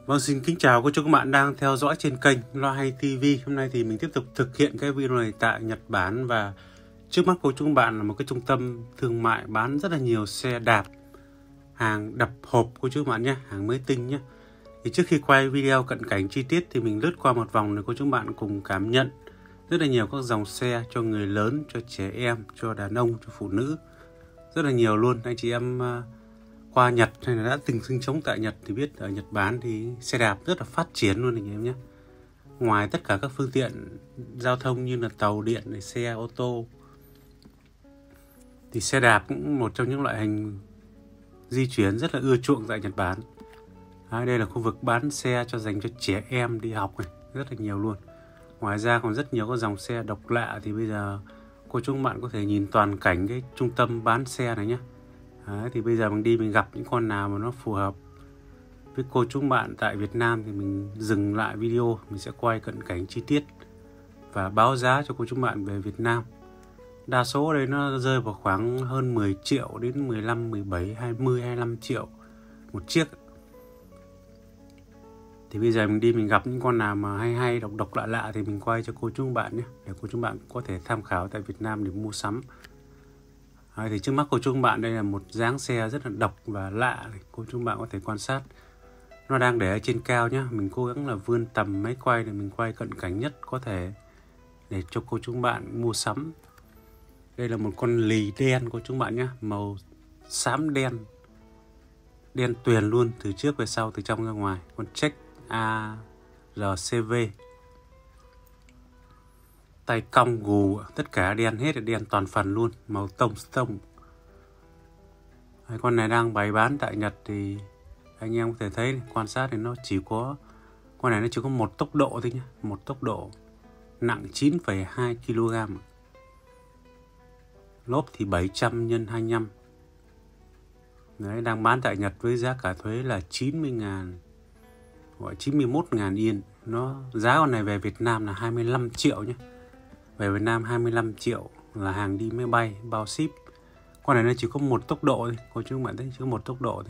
Vâng, xin kính chào cô chú các bạn đang theo dõi trên kênh Loa Hay TV. Hôm nay thì mình tiếp tục thực hiện cái video này tại Nhật Bản, và trước mắt cô chú các bạn là một cái trung tâm thương mại bán rất là nhiều xe đạp, hàng đập hộp cô chú các bạn nhé, hàng mới tinh nhé. Thì trước khi quay video cận cảnh chi tiết thì mình lướt qua một vòng để cô chú các bạn cùng cảm nhận rất là nhiều các dòng xe cho người lớn, cho trẻ em, cho đàn ông, cho phụ nữ, rất là nhiều luôn. Anh chị em qua Nhật hay là đã từng sinh sống tại Nhật thì biết ở Nhật Bản thì xe đạp rất là phát triển luôn anh em nhé. Ngoài tất cả các phương tiện giao thông như là tàu điện, xe ô tô, thì xe đạp cũng một trong những loại hình di chuyển rất là ưa chuộng tại Nhật Bản. Đây là khu vực bán xe dành cho trẻ em đi học này, rất là nhiều luôn. Ngoài ra còn rất nhiều các dòng xe độc lạ, thì bây giờ cô chú bạn có thể nhìn toàn cảnh cái trung tâm bán xe này nhé. Thì bây giờ mình đi mình gặp những con nào mà nó phù hợp với cô chú bạn tại Việt Nam thì mình dừng lại video, mình sẽ quay cận cảnh chi tiết và báo giá cho cô chú bạn về Việt Nam. Đa số ở đây nó rơi vào khoảng hơn 10 triệu đến 15, 17, 20, 25 triệu một chiếc. Thì bây giờ mình đi mình gặp những con nào mà hay độc lạ thì mình quay cho cô chú bạn nhé, để cô chú bạn có thể tham khảo tại Việt Nam để mua sắm. Thì trước mắt cô chú bạn đây là một dáng xe rất là độc và lạ, cô chú bạn có thể quan sát. Nó đang để ở trên cao nhé, mình cố gắng là vươn tầm máy quay để mình quay cận cảnh nhất có thể để cho cô chú bạn mua sắm. Đây là một con lì đen cô chú bạn nhé, màu xám đen, đen tuyền luôn, từ trước về sau, từ trong ra ngoài. Con Check ARCV, tay cong gù, tất cả đen hết, đen toàn phần luôn, màu tông. Con này đang bày bán tại Nhật thì anh em có thể thấy, quan sát thì nó chỉ có, con này nó chỉ có một tốc độ thôi nhé, một tốc độ, nặng 9,2 kg, lốp thì 700 x 25. Đấy, đang bán tại Nhật với giá cả thuế là 90.000, gọi 91.000 yên. Nó giá con này về Việt Nam là 25 triệu nhé. Về Việt Nam 25 triệu là hàng đi máy bay bao ship. Con này nó chỉ có một tốc độ thôi, cô chú bạn thấy, chỉ có một tốc độ thôi.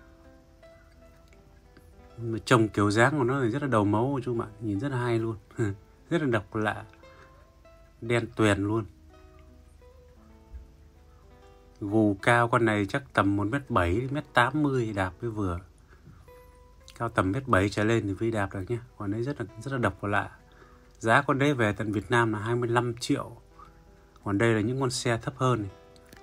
Trông kiểu dáng của nó thì rất là đầu máu cô chú bạn, nhìn rất là hay luôn. Rất là độc lạ, đen tuyền luôn. Gù cao con này chắc tầm 1m7 đến 1m80 đạp với vừa. Cao tầm 1m7 trở lên thì mới đạp được nhé. Con đấy rất là độc và lạ. Giá con đấy về tận Việt Nam là 25 triệu. Còn đây là những con xe thấp hơn này.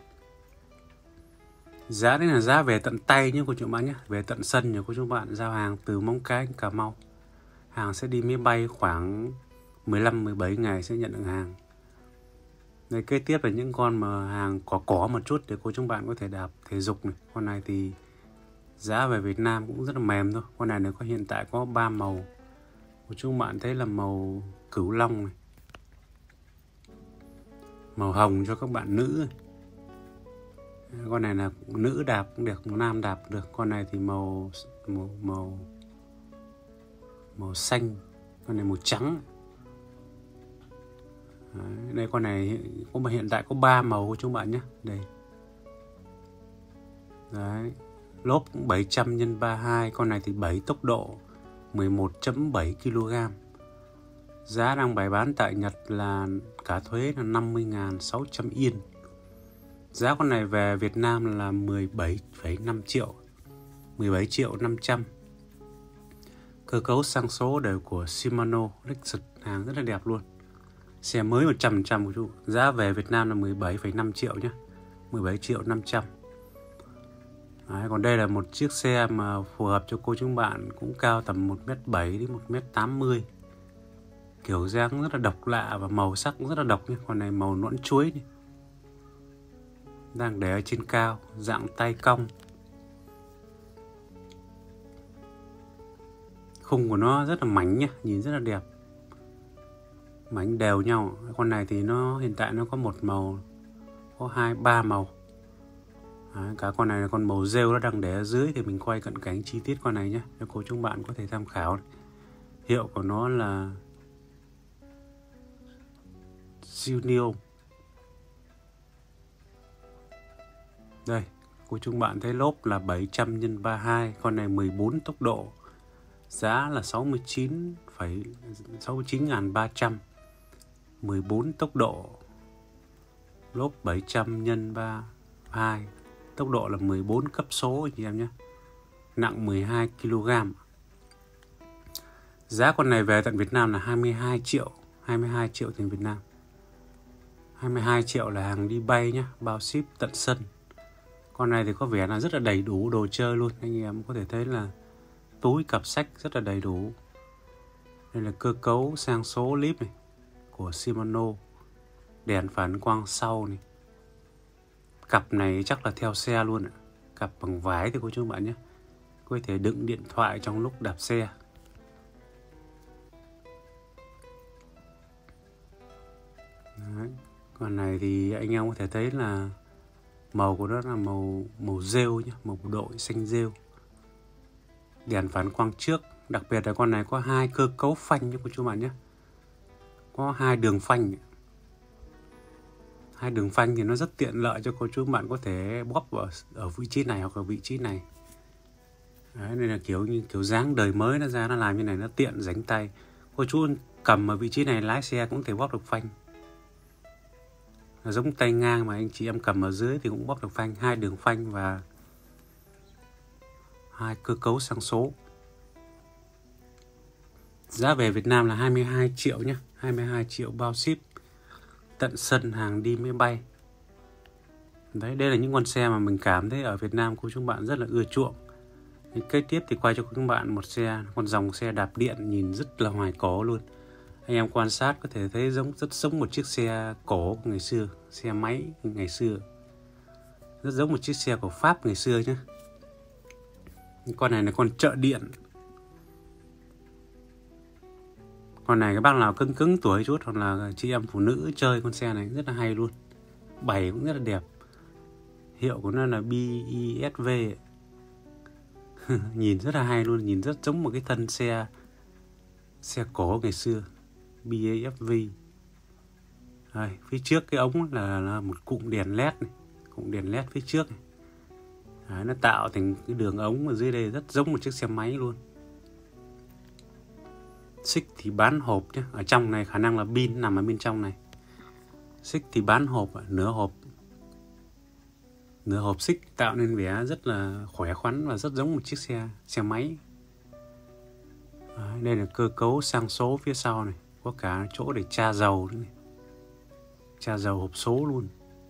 Giá đấy là giá về tận tay nhé cô chú bạn nhé, về tận sân nhé cô chú bạn, giao hàng từ Móng Cái, Cà Mau. Hàng sẽ đi máy bay khoảng 15-17 ngày sẽ nhận được hàng. Đây, kế tiếp là những con mà hàng có một chút để cô chú bạn có thể đạp thể dục này. Con này thì giá về Việt Nam cũng rất là mềm thôi. Con này có hiện tại có 3 màu. Cô chú bạn thấy là màu cửu long này, màu hồng cho các bạn nữ này. Con này là nữ đạp cũng được, nam đạp được. Con này thì màu xanh, con này màu trắng. Đây, con này hiện tại có 3 màu của chúng bạn nhé. Đây. Đấy. Lốp cũng 700 x 32, con này thì 7 tốc độ, 11,7 kg. Giá đang bày bán tại Nhật là cả thuế là 50.600 yên. Giá con này về Việt Nam là 17,5 triệu, 17 triệu 500. Cơ cấu sang số đều của Shimano Lexus, hàng rất là đẹp luôn. Xe mới 100% của chú. Giá về Việt Nam là 17,5 triệu nhé, 17 triệu 500. Đấy, còn đây là một chiếc xe mà phù hợp cho cô chú bạn, cũng cao tầm 1m7 đến 1m80. Kiểu dáng rất là độc lạ và màu sắc cũng rất là độc nhé. Con này màu nõn chuối này. Đang để ở trên cao, dạng tay cong. Khung của nó rất là mảnh nhé, nhìn rất là đẹp, mảnh đều nhau. Con này thì nó hiện tại nó có một màu, có 2-3 màu. Cả con này là con màu rêu, nó đang để ở dưới thì mình quay cận cảnh chi tiết con này nhé, cho cô chú bạn có thể tham khảo. Hiệu của nó là Junior. Đây, cô chú bạn thấy lốp là 700 x 32, con này 14 tốc độ, Giá là 69.300, 14 tốc độ, lốp 700 x 32, tốc độ là 14 cấp số anh chị em nhé. Nặng 12 kg. Giá con này về tận Việt Nam là 22 triệu, 22 triệu tiền Việt Nam. 22 triệu là hàng đi bay nhé, bao ship tận sân. Con này thì có vẻ là rất là đầy đủ đồ chơi luôn. Anh em có thể thấy là túi cặp sách rất là đầy đủ. Đây là cơ cấu sang số líp này của Shimano. Đèn phản quang sau này. Cặp này chắc là theo xe luôn ạ. Cặp bằng vải thì cô chú bạn nhé. Có thể đựng điện thoại trong lúc đạp xe. Đấy. Con này thì anh em có thể thấy là màu của nó là màu rêu nhé, màu đội xanh rêu. Đèn phản quang trước, đặc biệt là con này có 2 cơ cấu phanh nhé cô chú bạn nhé. Có 2 đường phanh. 2 đường phanh thì nó rất tiện lợi cho cô chú bạn có thể bóp ở vị trí này hoặc ở vị trí này. Đấy, nên là kiểu dáng đời mới nó ra nó làm như này, nó tiện rảnh tay. Cô chú cầm ở vị trí này lái xe cũng thể bóp được phanh. Nó giống tay ngang mà anh chị em cầm ở dưới thì cũng bóp được phanh. 2 đường phanh và 2 cơ cấu sang số. Giá về Việt Nam là 22 triệu nhé. 22 triệu bao ship tận sân, hàng đi máy bay. Đấy, đây là những con xe mà mình cảm thấy ở Việt Nam cô chú bạn rất là ưa chuộng. Kế tiếp thì quay cho các bạn một con dòng xe đạp điện nhìn rất là hoài cổ luôn. Anh em quan sát có thể thấy rất giống một chiếc xe cổ ngày xưa, xe máy ngày xưa. Rất giống một chiếc xe của Pháp ngày xưa nhé. Con này là con chợ điện. Con này các bác nào cứng tuổi chút hoặc là chị em phụ nữ chơi con xe này rất là hay luôn. Bày cũng rất là đẹp. Hiệu của nó là BISV. Nhìn rất là hay luôn, nhìn rất giống một cái thân xe cổ ngày xưa. BAFV. Đây, phía trước cái ống là một cụm đèn led này. Cụm đèn led phía trước này. Đấy, nó tạo thành cái đường ống ở dưới đây rất giống một chiếc xe máy luôn. Xích thì bán hộp nhé. Ở trong này khả năng là pin nằm ở bên trong này. Xích thì bán hộp, nửa hộp xích tạo nên vẻ rất là khỏe khoắn và rất giống một chiếc xe máy. Đấy, đây là cơ cấu sang số phía sau này. Có cả chỗ để tra dầu nữa này. Tra dầu hộp số luôn.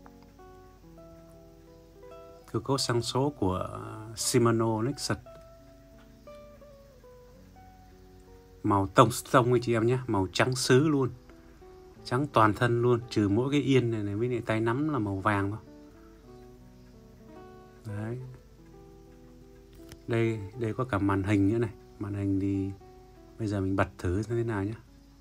Cơ cấu sang số của Shimano Nexus. Màu tông anh chị em nhé. Màu trắng sứ luôn. Trắng toàn thân luôn. Trừ mỗi cái yên này với tay nắm là màu vàng thôi. Đấy. Đây có cả màn hình nữa này. Màn hình thì bây giờ mình bật thử thế nào nhé.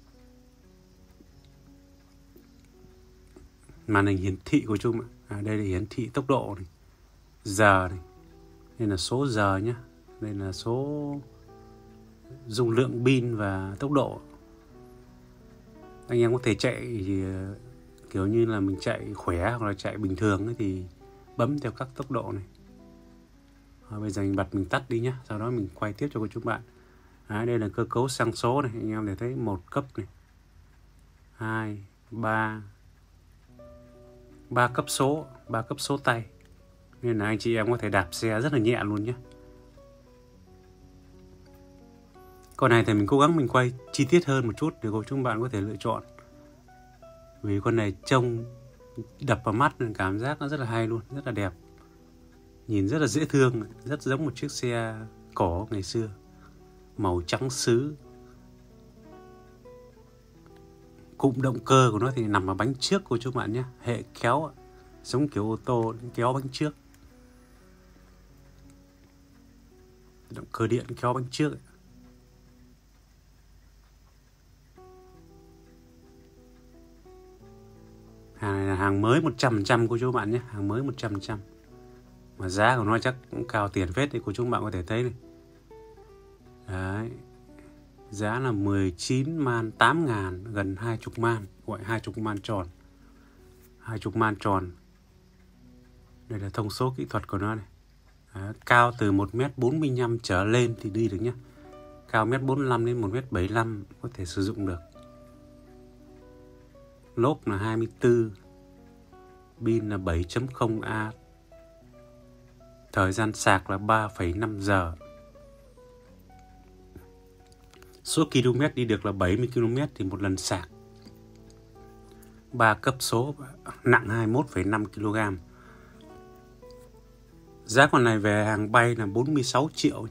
Màn hình hiển thị của chúng ạ. Đây là hiển thị tốc độ này. Giờ này. Đây là số giờ nhé. Đây là số dung lượng pin và tốc độ. Anh em có thể chạy thì, kiểu như là mình chạy khỏe hoặc là chạy bình thường ấy, thì bấm theo các tốc độ này. Bây giờ mình bật mình tắt đi nhé. Sau đó mình quay tiếp cho cô chú bạn. Đây là cơ cấu sang số này. Anh em để thấy 1 cấp này, 2, 3 cấp số, 3 cấp số tay. Nên là anh chị em có thể đạp xe rất là nhẹ luôn nhé. Con này thì mình cố gắng mình quay chi tiết hơn một chút để cô chú bạn có thể lựa chọn. Vì con này trông đập vào mắt nên cảm giác nó rất là hay luôn, rất là đẹp. Nhìn rất là dễ thương, rất giống một chiếc xe cổ ngày xưa. Màu trắng sứ. Cụm động cơ của nó thì nằm ở bánh trước của chú bạn nhé. Hệ kéo, giống kiểu ô tô kéo bánh trước. Động cơ điện kéo bánh trước. Hàng này là hàng mới 100% của chú bạn nhé. Hàng mới 100%. Mà giá của nó chắc cũng cao tiền phết thì của chúng bạn có thể thấy này. Đấy. Giá là 19.800.000, gần 20 man, gọi 20 man tròn. 20 man tròn. Đây là thông số kỹ thuật của nó này. Đấy, cao từ 1m45 trở lên thì đi được nhé. cao 1m45 đến 1m75 có thể sử dụng được. Lốp là 24, pin là 7.0A, thời gian sạc là 3,5 giờ. Số km đi được là 70 km thì một lần sạc. 3 cấp số, nặng 21,5 kg. Giá con này về hàng bay là 46 triệu.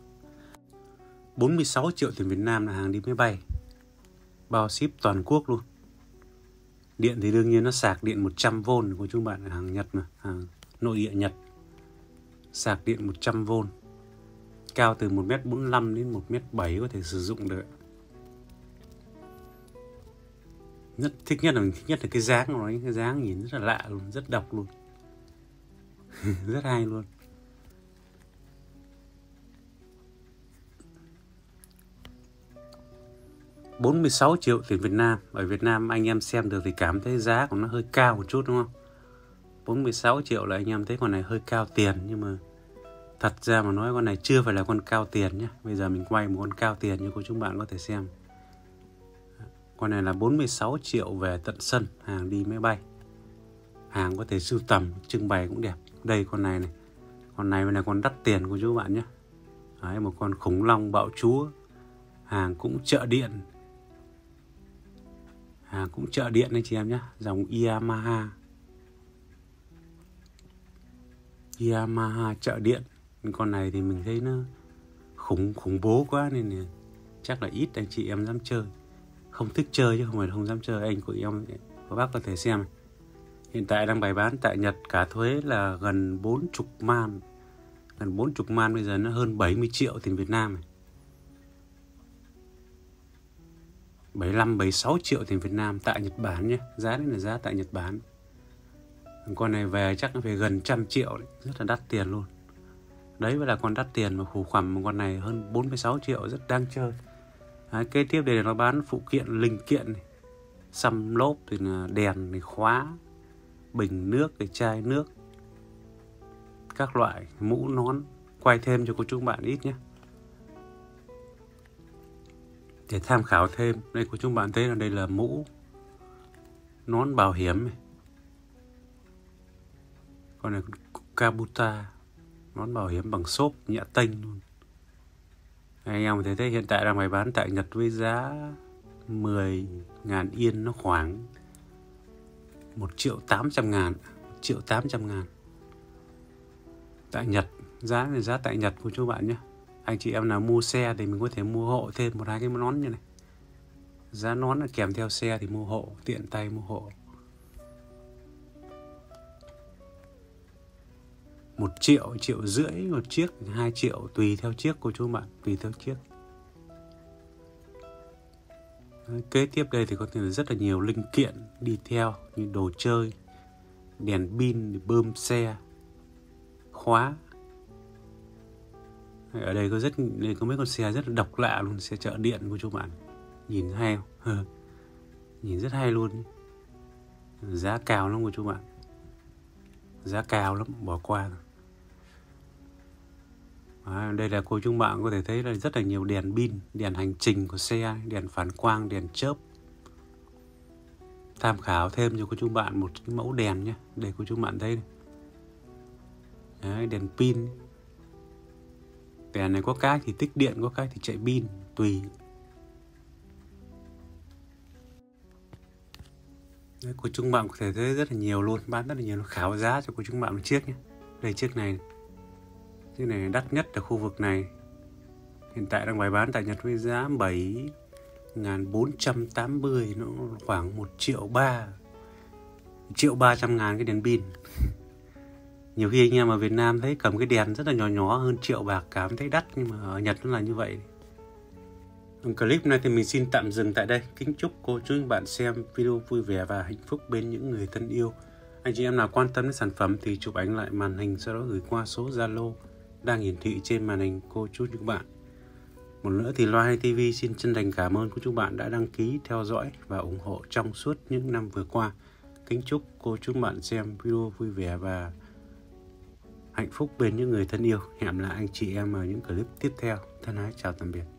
46 triệu tiền Việt Nam là hàng đi máy bay. Bao ship toàn quốc luôn. Điện thì đương nhiên nó sạc điện 100V của chúng bạn, là hàng Nhật mà, hàng nội địa Nhật. Sạc điện 100V. Cao từ 1m45 đến 1m7 có thể sử dụng được. Thích nhất là cái dáng của nó, cái dáng nhìn rất là lạ luôn, rất độc luôn. Rất hay luôn. $46 triệu tiền Việt Nam. Ở Việt Nam anh em xem được thì cảm thấy giá của nó hơi cao một chút đúng không? 46 triệu là anh em thấy con này hơi cao tiền. Nhưng mà thật ra mà nói con này chưa phải là con cao tiền nhé. Bây giờ mình quay một con cao tiền như cô chú bạn có thể xem. Con này là 46 triệu về tận sân, hàng đi máy bay. Hàng có thể sưu tầm, trưng bày cũng đẹp. Đây con này này. Con này là con đắt tiền của chú bạn nhé. Đấy, một con khủng long bạo chúa. Hàng cũng chợ điện. Hàng cũng chợ điện anh chị em nhé. Dòng Yamaha. Yamaha chợ điện. Con này thì mình thấy nó khủng bố quá nên chắc là ít anh chị em dám chơi. Không thích chơi chứ không phải là không dám chơi. Anh của em, của bác có thể xem. Hiện tại đang bày bán tại Nhật cả thuế là gần 40 man. Gần 40 man, bây giờ nó hơn 70 triệu tiền Việt Nam này. 75-76 triệu tiền Việt Nam tại Nhật Bản nhé. Giá đấy là giá tại Nhật Bản. Con này về chắc nó phải gần 100 triệu đấy. Rất là đắt tiền luôn. Đấy mới là con đắt tiền mà khủ khẩm. Một con này hơn 46 triệu rất đáng chơi. Kế tiếp đây là nó bán phụ kiện, linh kiện này. Xăm lốp thì là đèn này, khóa, bình nước, cái chai nước, các loại mũ nón. Quay thêm cho cô chú bạn ít nhé, để tham khảo thêm. Đây cô chú bạn thấy là đây là mũ, nón bảo hiểm này. Con này Kabuta, nón bảo hiểm bằng xốp nhẹ tênh luôn. Anh em thấy hiện tại đang bày bán tại Nhật với giá 10.000 yên, nó khoảng 1.800.000. 1.800.000 tại Nhật. Giá này giá tại Nhật của chú bạn nhé. Anh chị em nào mua xe thì mình có thể mua hộ thêm 1-2 cái nón như này. Giá nón là kèm theo xe thì mua hộ, tiện tay mua hộ. 1 triệu, 1,5 triệu một chiếc, 2 triệu tùy theo chiếc của chú bạn, tùy theo chiếc. Kế tiếp đây thì có thể là rất là nhiều linh kiện đi theo như đồ chơi, đèn pin, bơm xe, khóa. Ở đây có mấy con xe rất là độc lạ luôn, xe chợ điện của chú bạn. Nhìn hay không? Nhìn rất hay luôn. Giá cao lắm của chú bạn. Giá cao lắm, bỏ qua. Đây là cô chú bạn có thể thấy là rất là nhiều đèn pin, đèn hành trình của xe, đèn phản quang, đèn chớp. Tham khảo thêm cho cô chú bạn một cái mẫu đèn nhé, để cô chú bạn thấy này. Đấy, đèn pin. Đèn này có cái thì tích điện, có cái thì chạy pin, tùy. Đấy, cô chú bạn có thể thấy rất là nhiều luôn, bán rất là nhiều, khảo giá cho cô chú bạn một chiếc nhé. Đây chiếc này. Chiếc này đắt nhất ở khu vực này. Hiện tại đang bày bán tại Nhật với giá 7.480, nó khoảng 1,3 triệu. 1.300.000 cái đèn pin. Nhiều khi anh em ở Việt Nam thấy cầm cái đèn rất là nhỏ hơn 1 triệu bạc cảm thấy đắt, nhưng mà ở Nhật nó là như vậy. Clip này thì mình xin tạm dừng tại đây. Kính chúc cô chú anh bạn xem video vui vẻ và hạnh phúc bên những người thân yêu. Anh chị em nào quan tâm đến sản phẩm thì chụp ảnh lại màn hình, sau đó gửi qua số Zalo đang hiển thị trên màn hình cô chú các bạn. Một nữa thì Loa Hay TV xin chân thành cảm ơn cô chú bạn đã đăng ký, theo dõi và ủng hộ trong suốt những năm vừa qua. Kính chúc cô chú bạn xem video vui vẻ và hạnh phúc bên những người thân yêu. Hẹn lại anh chị em ở những clip tiếp theo. Thân ái chào tạm biệt.